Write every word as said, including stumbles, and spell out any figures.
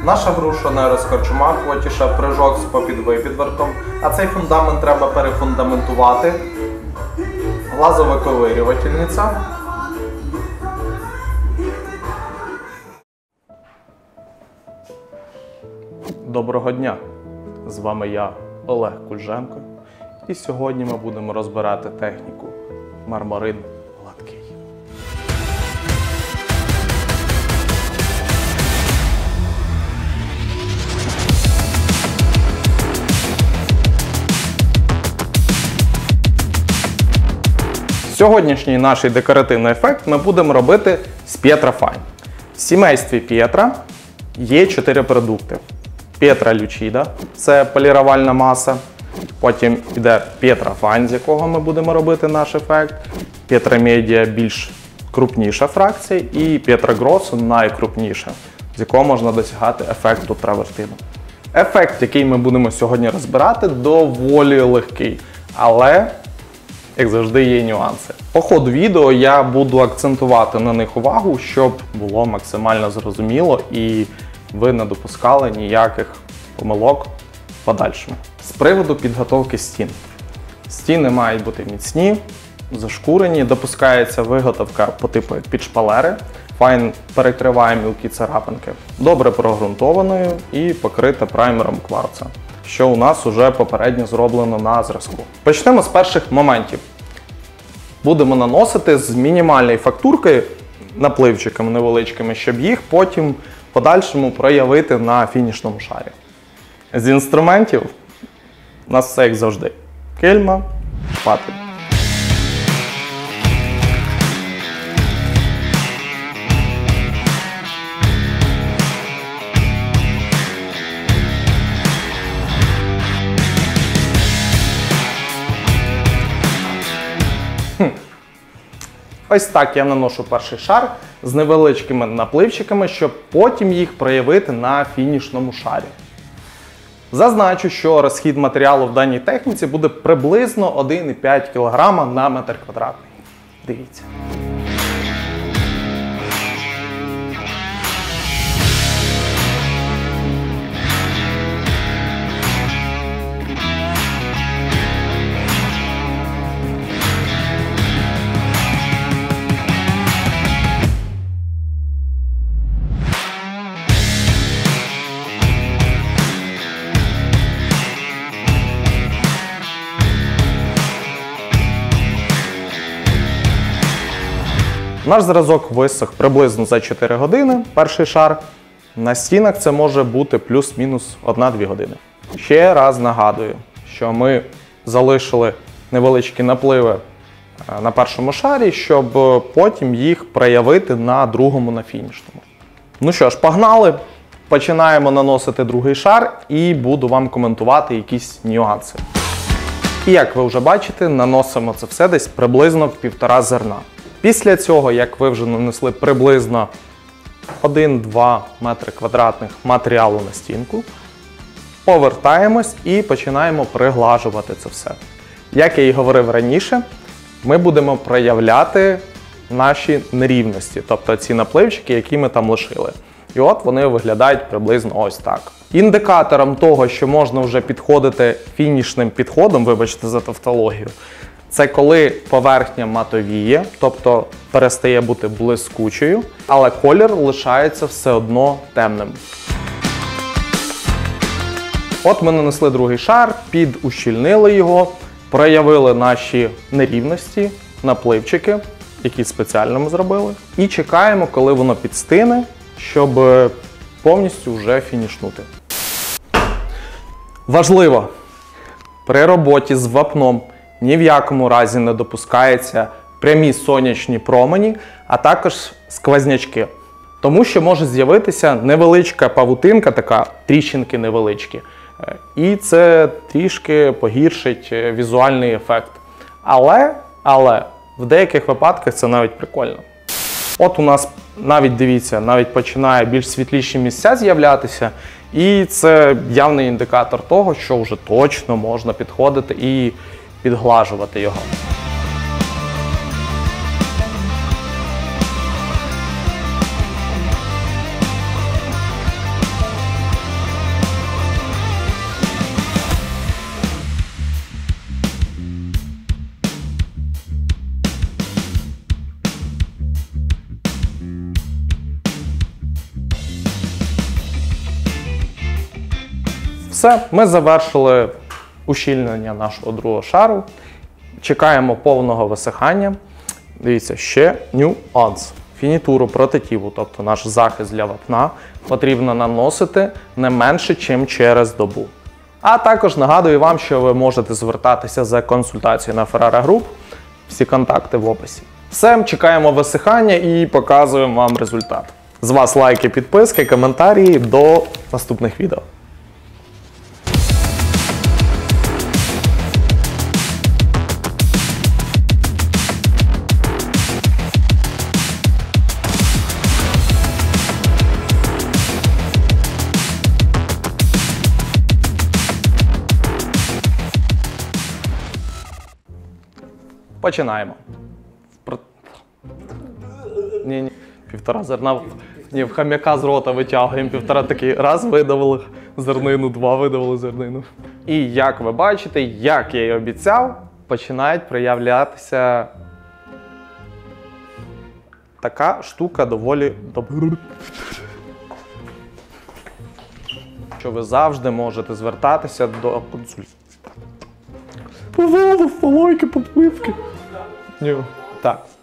Наша груша не розкорчума, потіше прыжок з попід-випідвертом, а цей фундамент треба перефундаментувати. Глазовиковирювательниця. Доброго дня! З вами я, Олег Кульженко, і сьогодні ми будемо розбирати техніку мармурин гладкий. Сьогоднішній наш декоративний ефект ми будемо робити з Pietra Fine. В сімействі Pietra є чотири продукти. Pietra Lucida – це полірувальна маса. Потім йде Pietra Fine, з якого ми будемо робити наш ефект. Pietra Media – більш крупніша фракція. І Pietra Grosso – найкрупніша, з якого можна досягати ефекту травертину. Ефект, який ми будемо сьогодні розбирати, доволі легкий. Але, як завжди, є нюанси. По ходу відео я буду акцентувати на них увагу, щоб було максимально зрозуміло і ви не допускали ніяких помилок в подальшому. З приводу підготовки стін. Стіни мають бути міцні, зашкурені, допускається виготовка по типу як під шпалери. Файн перекриває мілкі царапинки. Добре прогрунтованою і покрита праймером кварца, що у нас вже попередньо зроблено на зразку. Почнемо з перших моментів. Будемо наносити з мінімальної фактурки напливчиками невеличкими, щоб їх потім в подальшому проявити на фінішному шарі. З інструментів у нас все як завжди. Кельма, шпатель. Ось так я наношу перший шар з невеличкими напливчиками, щоб потім їх проявити на фінішному шарі. Зазначу, що розхід матеріалу в даній техніці буде приблизно один і п'ять кілограма на метр квадратний. Дивіться. Наш зразок висох приблизно за чотири години, перший шар. На стінах це може бути плюс-мінус одна-дві години. Ще раз нагадую, що ми залишили невеличкі напливи на першому шарі, щоб потім їх проявити на другому, на фінішному. Ну що ж, погнали! Починаємо наносити другий шар і буду вам коментувати якісь нюанси. І як ви вже бачите, наносимо це все десь приблизно в півтора зерна. Після цього, як ви вже нанесли приблизно один-два метри квадратних матеріалу на стінку, повертаємось і починаємо приглажувати це все. Як я і говорив раніше, ми будемо проявляти наші нерівності, тобто ці напливчики, які ми там лишили. І от вони виглядають приблизно ось так. Індикатором того, що можна вже підходити фінішним підходом, вибачте за тавтологію, це коли поверхня матовіє, тобто перестає бути блискучою, але колір лишається все одно темним. От ми нанесли другий шар, підущільнили його, проявили наші нерівності, напливчики, які спеціально ми зробили. І чекаємо, коли воно підстине, щоб повністю вже фінішнути. Важливо! При роботі з вапном ні в якому разі не допускається прямі сонячні промені, а також сквознячки. Тому що може з'явитися невеличка павутинка, така тріщинки невеличкі. І це трішки погіршить візуальний ефект. Але, але, в деяких випадках це навіть прикольно. От у нас навіть, дивіться, навіть починає більш світліші місця з'являтися. І це явний індикатор того, що вже точно можна підходити і підглажувати його. Все, ми завершили ущільнення нашого другого шару. Чекаємо повного висихання. Дивіться, ще нюанс. Фінітуру протитіву, тобто наш захист для вапна, потрібно наносити не менше, ніж через добу. А також нагадую вам, що ви можете звертатися за консультацією на Ferrara Group. Всі контакти в описі. Все, чекаємо висихання і показуємо вам результат. З вас лайки, підписки, коментарі. До наступних відео. Починаємо. Ні, ні. Півтора зерна. Ні, в хам'яка з рота витягуємо. Півтора такий. Раз видавили зернину, два видавили зернину. І як ви бачите, як я й обіцяв, починають проявлятися така штука доволі добра. Що ви завжди можете звертатися до консультанта. Пожалуйста, лайки, підписки. Так.